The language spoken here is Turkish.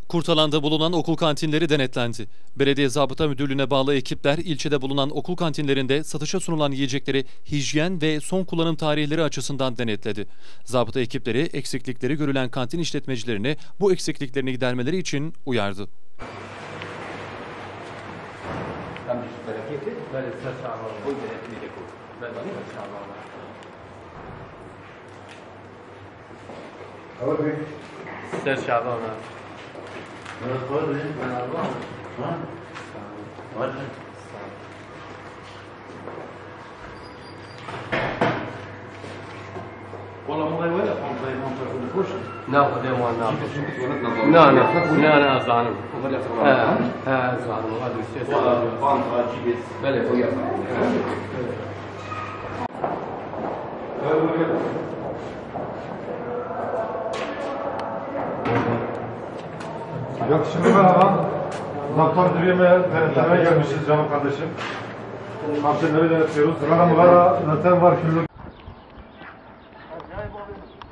Kurtalan'da bulunan okul kantinleri denetlendi. Belediye Zabıta Müdürlüğü'ne bağlı ekipler ilçede bulunan okul kantinlerinde satışa sunulan yiyecekleri hijyen ve son kullanım tarihleri açısından denetledi. Zabıta ekipleri eksiklikleri görülen kantin işletmecilerini bu eksikliklerini gidermeleri için uyardı. والله مو غير لا ديوان لا لا زعلان زعلان هذا الشيء بله ويا Yakışıklı merhaba. Zaptan Dürüye'ye denetlemeye gelmişiz canım kardeşim. Kantinleri denetliyoruz. Rakamlara zaten var, küllük.